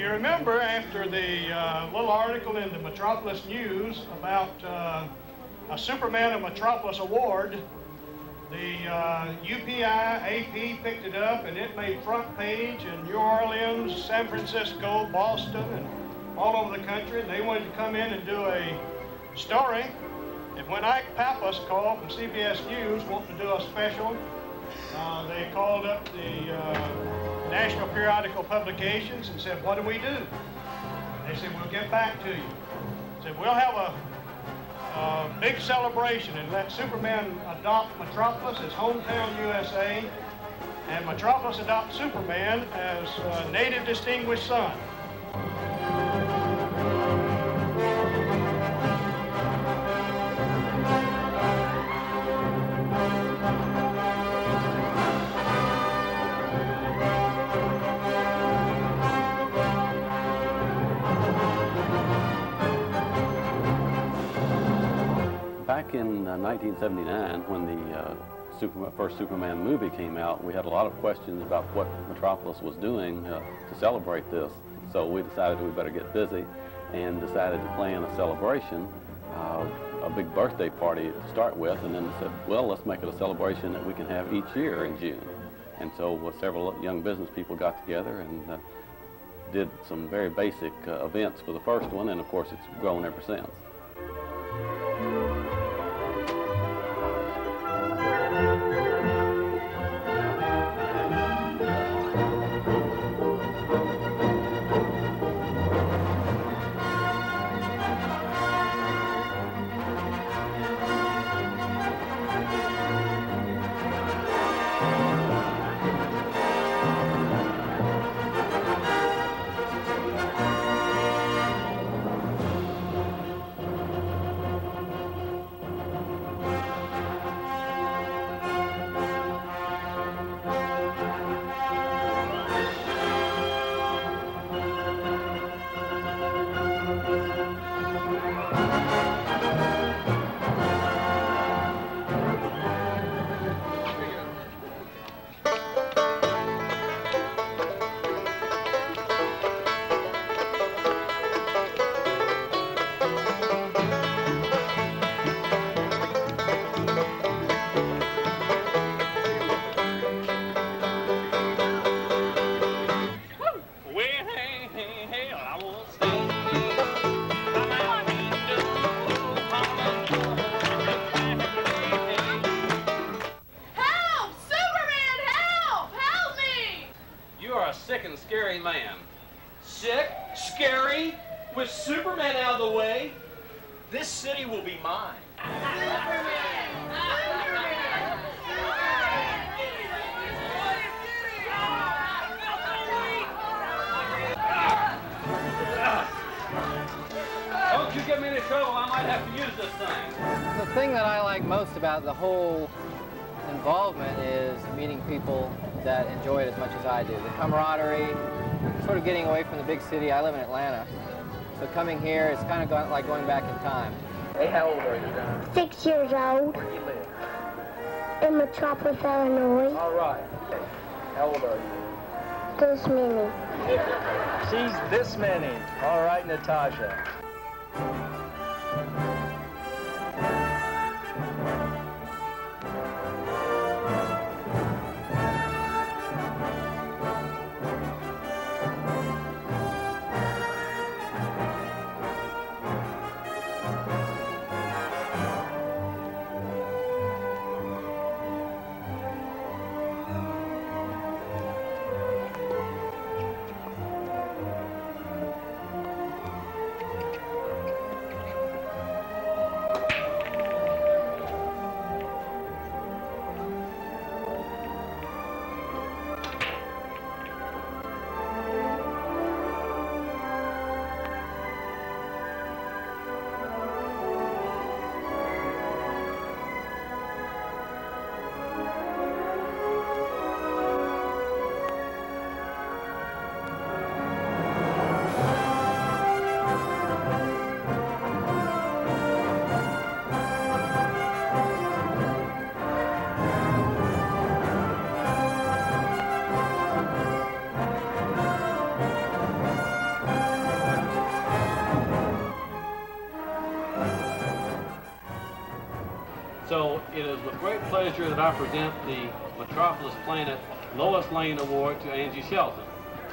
you remember, after the little article in the Metropolis News about a Superman of Metropolis award, the UPI AP picked it up and it made front page in New Orleans, San Francisco, Boston, and all over the country. And they wanted to come in and do a story. And when Ike Pappas called from CBS News wanting to do a special, they called up the National Periodical Publications and said, what do we do? They said, we'll get back to you. They said, we'll have a big celebration and let Superman adopt Metropolis as hometown USA, and Metropolis adopt Superman as a native distinguished son. Back in 1979, when the first Superman movie came out, we had a lot of questions about what Metropolis was doing to celebrate this. So we decided we better get busy and decided to plan a celebration, a big birthday party to start with, and then said, well, let's make it a celebration that we can have each year in June. And so several young business people got together and did some very basic events for the first one, and of course it's grown ever since. Sick and scary man. Sick? Scary? With Superman out of the way? This city will be mine. Don't you get me into trouble, I might have to use this thing. The thing that I like most about the whole involvement is meeting people that enjoy it as much as I do. The camaraderie, sort of getting away from the big city. I live in Atlanta, so coming here is kind of like going back in time. Hey, how old are you, John? 6 years old. Where do you live? In Metropolis, Illinois. All right. How old are you? This many. She's this many. All right, Natasha. It is with great pleasure that I present the Metropolis Planet Lois Lane Award to Angie Shelton.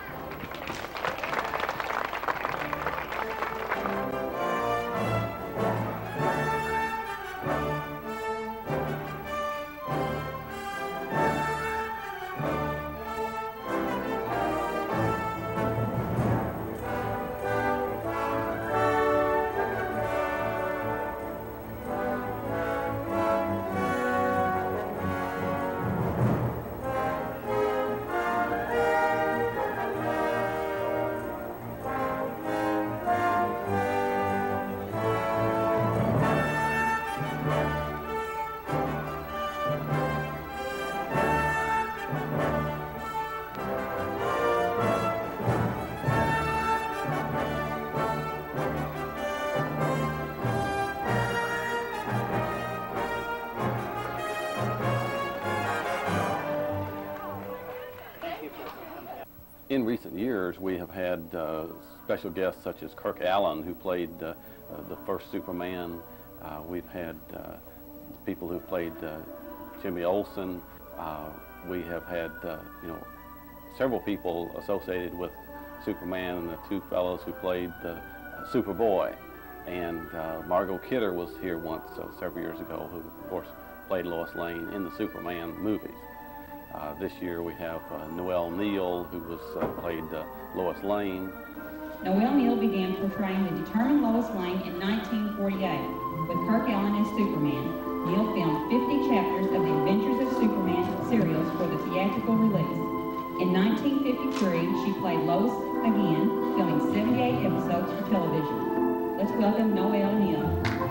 In recent years, we have had special guests such as Kirk Allen, who played the first Superman. We've had people who played Jimmy Olsen. We have had, several people associated with Superman, and the two fellows who played Superboy. And Margot Kidder was here once several years ago, who, of course, played Lois Lane in the Superman movies. This year we have Noel Neill, who played Lois Lane. Noel Neill began portraying the determined Lois Lane in 1948 with Kirk Allen as Superman. Neill filmed 50 chapters of the Adventures of Superman serials for the theatrical release. In 1953, she played Lois again, filming 78 episodes for television. Let's welcome Noel Neill.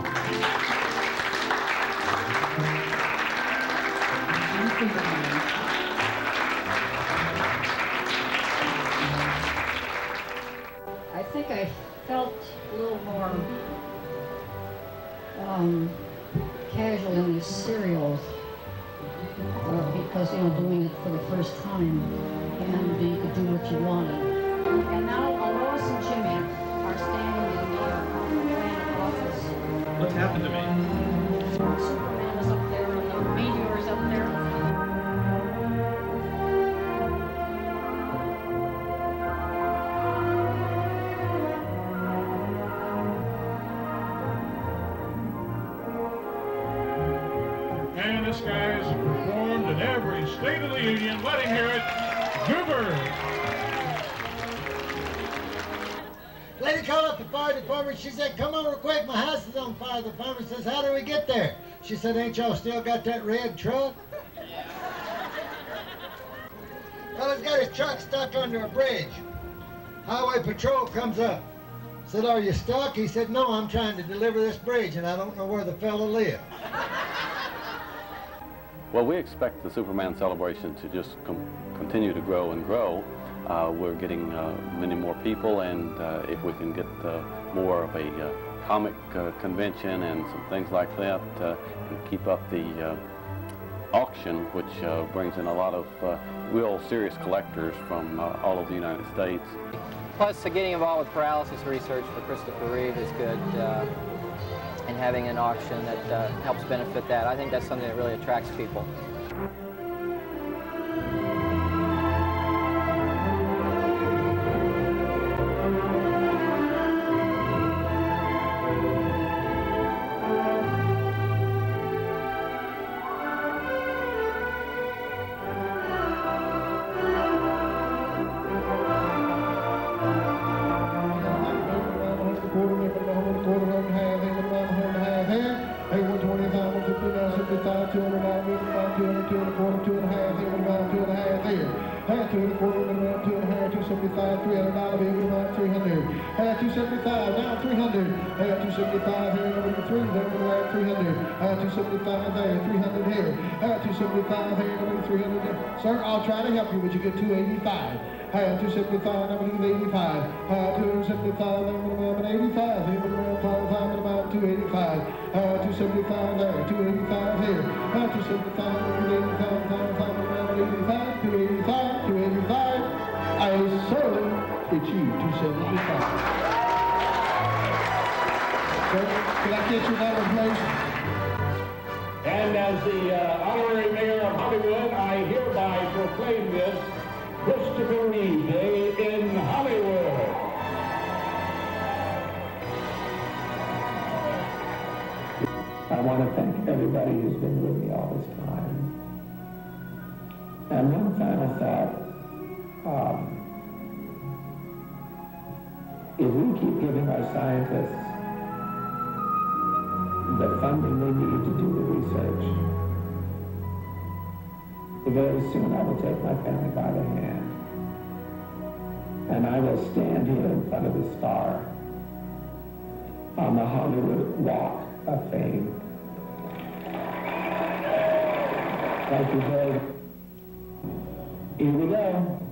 I'm Superman. I think I felt a little more casual in these serials because, doing it for the first time, and you could do what you wanted. And now Lois and Jimmy are standing in the Planet office. What's happened to me? Superman is up there, and the meteor is up there. And this guy's performed in every state of the union. Let him hear it. Goober. Lady called up the fire department. She said, come over quick, my house is on fire. The fireman says, how do we get there? She said, ain't y'all still got that red truck? Fella's got his truck stuck under a bridge. Highway patrol comes up. Said, are you stuck? He said, no, I'm trying to deliver this bridge and I don't know where the fella lives. Well, we expect the Superman celebration to just continue to grow and grow. We're getting many more people, and if we can get more of a comic convention and some things like that, and keep up the auction, which brings in a lot of real serious collectors from all over the United States. Plus, getting involved with paralysis research for Christopher Reeve is good, and having an auction that helps benefit that. I think that's something that really attracts people. Sir, I'll try to help you, but you get 285. 275, I'm going to give 85. 275, I'm going to 85. I'm about 285. 275 there, 285 here. 275, I'm going to 85. 285, 285. I so it's you, 275. Sir, can I get your number, please? And And as the honorary mayor of Hollywood, I hereby proclaim this Christopher Reeve Day in Hollywood. I want to thank everybody who's been with me all this time. And one final thought, if we keep giving our scientists the funding they need to do the research, very soon I will take my family by the hand and I will stand here in front of the star on the Hollywood Walk of Fame. Thank you very much. Here we go.